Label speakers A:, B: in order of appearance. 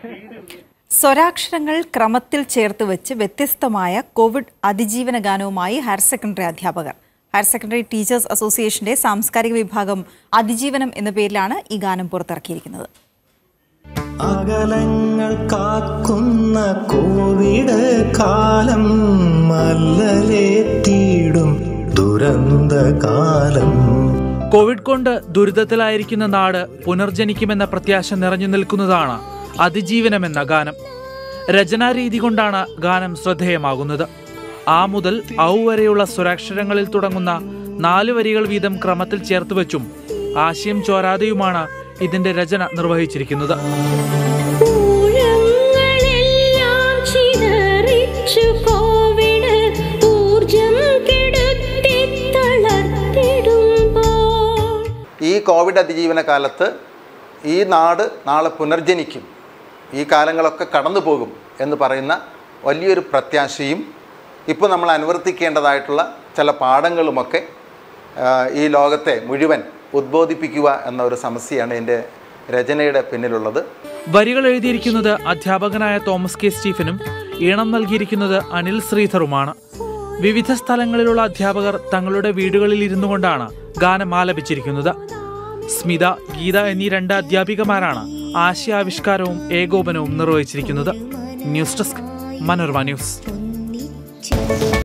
A: സ്വരാക്ഷരങ്ങൾ ക്രമത്തിൽ ചേർത്ത് വെച്ച് വ്യത്യസ്തമായ കോവിഡ് അതിജീവന ഗാനവുമായി ഹയർ സെക്കൻഡറി അധ്യാപകർ. ഹയർ സെക്കൻഡറി ടീച്ചേഴ്സ് അസോസിയേഷന്റെ സാംസ്കാരിക വിഭാഗം അതിജീവനം എന്ന പേരിലാണ് ഈ ഗാനം പുറത്തിറക്കിയിരിക്കുന്നത്.
B: അകലങ്ങൾ കാക്കുന്ന കോവിഡ് കാലം മല്ലലേറ്റിടും ദുരന്ത കാലം.
C: കോവിഡ് കൊണ്ട് ദുരിതത്തിലായിരിക്കുന്ന നാട് പുനർജനിക്കുമെന്ന പ്രത്യാശ നിറഞ്ഞു നിൽക്കുന്നതാണ് അതിജീവനമെന്ന ഗാനം. രചനാരീതി കൊണ്ടാണ് ഗാനം ശ്രദ്ധേയമാകുന്നത്. ആ മുതൽ ഔ വരെയുള്ള സ്വരാക്ഷരങ്ങളിൽ തുടങ്ങുന്ന 4 വരികൾ വീതം ക്രമത്തിൽ ചേർത്തുവെച്ചും ആശയം ചോരാതെയുമാണ് ഇതിന്റെ രചന നിർവഹിച്ചിരിക്കുന്നത്.
D: ഈ കോവിഡ് അതിജീവന കാലത്ത് ഈ നാട് നാളെ പുനർജനിക്കും, ഈ കാലങ്ങളൊക്കെ കടന്നു പോകും എന്ന് പറയുന്ന വലിയൊരു പ്രത്യാശയും ഇപ്പോൾ നമ്മൾ അനുവർത്തിക്കേണ്ടതായിട്ടുള്ള ചില പാഠങ്ങളുമൊക്കെ ഈ ലോകത്തെ മുഴുവൻ ഉദ്ബോധിപ്പിക്കുക എന്ന ഒരു സമസ്യയാണ് എൻ്റെ രചനയുടെ പിന്നിലുള്ളത്.
C: വരികൾ എഴുതിയിരിക്കുന്നത് അധ്യാപകനായ തോമസ് കെ സ്റ്റീഫനും ഈണം നൽകിയിരിക്കുന്നത് അനിൽ ശ്രീധറുമാണ്. വിവിധ സ്ഥലങ്ങളിലുള്ള അധ്യാപകർ തങ്ങളുടെ വീടുകളിൽ ഇരുന്നു കൊണ്ടാണ് ഗാനം ആലപിച്ചിരിക്കുന്നത്. സ്മിത, ഗീത എന്നീ 2 അധ്യാപികമാരാണ് ആശയാവിഷ്കാരവും ഏകോപനവും നിർവഹിച്ചിരിക്കുന്നത്. News desk, Manorama news.